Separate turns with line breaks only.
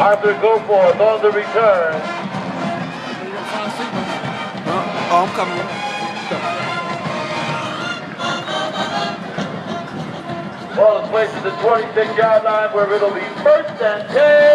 Arthur Goforth on the return.
I'm coming.
Ball is placed at the 26-yard line where it'll be 1st and 10.